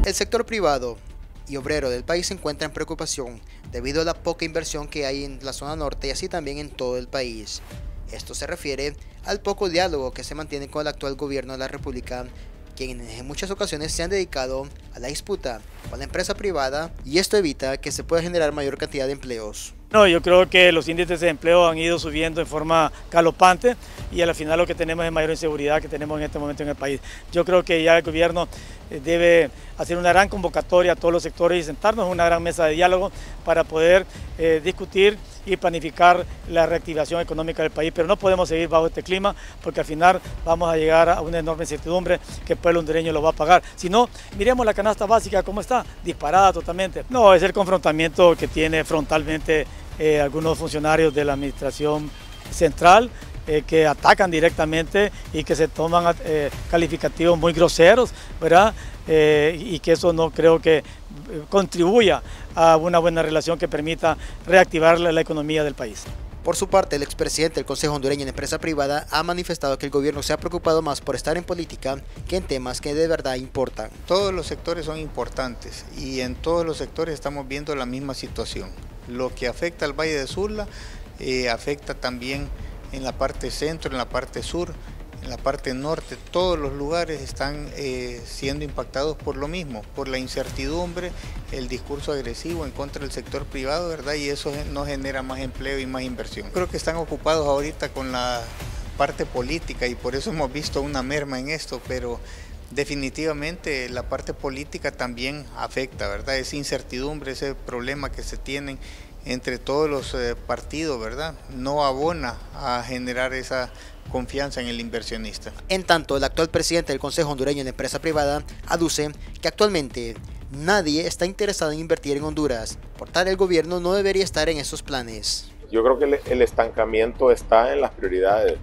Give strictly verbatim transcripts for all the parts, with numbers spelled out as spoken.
El sector privado y obrero del país se encuentra en preocupación debido a la poca inversión que hay en la zona norte y así también en todo el país. Esto se refiere al poco diálogo que se mantiene con el actual gobierno de la República, quienes en muchas ocasiones se han dedicado a la disputa con la empresa privada, y esto evita que se pueda generar mayor cantidad de empleos. No, yo creo que los índices de empleo han ido subiendo en forma galopante y al final lo que tenemos es mayor inseguridad que tenemos en este momento en el país. Yo creo que ya el gobierno debe hacer una gran convocatoria a todos los sectores y sentarnos en una gran mesa de diálogo para poder eh, discutir y planificar la reactivación económica del país, pero no podemos seguir bajo este clima porque al final vamos a llegar a una enorme incertidumbre que el pueblo hondureño lo va a pagar. Si no, miremos la canasta básica cómo está, disparada totalmente. No, es el confrontamiento que tiene frontalmente eh, algunos funcionarios de la administración central, Eh, que atacan directamente y que se toman eh, calificativos muy groseros, ¿verdad? Eh, y que eso no creo que contribuya a una buena relación que permita reactivar la, la economía del país. Por su parte, el expresidente del Consejo Hondureño de la Empresa Privada ha manifestado que el gobierno se ha preocupado más por estar en política que en temas que de verdad importan. Todos los sectores son importantes y en todos los sectores estamos viendo la misma situación. Lo que afecta al Valle de Sula eh, afecta también en la parte centro, en la parte sur, en la parte norte. Todos los lugares están eh, siendo impactados por lo mismo, por la incertidumbre, el discurso agresivo en contra del sector privado, ¿verdad? Y eso no genera más empleo y más inversión. Creo que están ocupados ahorita con la parte política y por eso hemos visto una merma en esto, pero definitivamente la parte política también afecta, ¿verdad? Esa incertidumbre, ese problema que se tienen entre todos los eh, partidos, ¿verdad? No abona a generar esa confianza en el inversionista. En tanto, el actual presidente del Consejo Hondureño de la Empresa Privada aduce que actualmente nadie está interesado en invertir en Honduras, por tal el gobierno no debería estar en esos planes. Yo creo que el, el estancamiento está en las prioridades.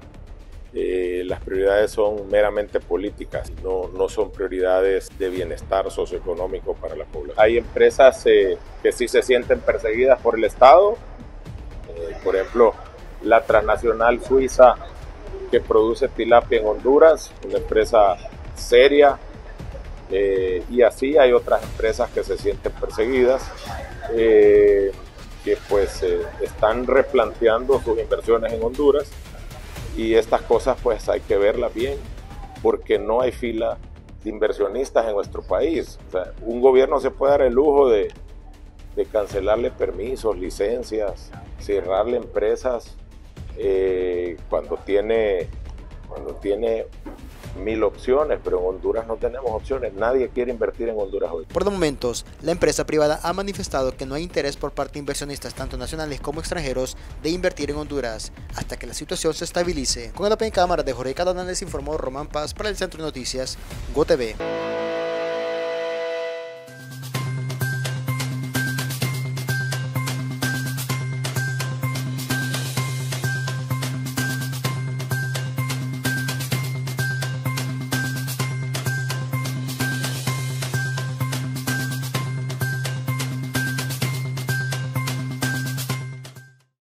Eh, las prioridades son meramente políticas, no, no son prioridades de bienestar socioeconómico para la población. Hay empresas eh, que sí se sienten perseguidas por el Estado, eh, por ejemplo, la transnacional suiza que produce tilapia en Honduras, una empresa seria, eh, y así hay otras empresas que se sienten perseguidas, eh, que pues eh, están replanteando sus inversiones en Honduras. Y estas cosas pues hay que verlas bien, porque no hay fila de inversionistas en nuestro país. O sea, un gobierno se puede dar el lujo de, de cancelarle permisos, licencias, cerrarle empresas eh, cuando tiene, cuando tiene mil opciones, pero en Honduras no tenemos opciones. Nadie quiere invertir en Honduras hoy. Por los momentos, la empresa privada ha manifestado que no hay interés por parte de inversionistas, tanto nacionales como extranjeros, de invertir en Honduras hasta que la situación se estabilice. Con el Open Cámara de Jorge Cadena les informó Román Paz para el Centro de Noticias GOTV.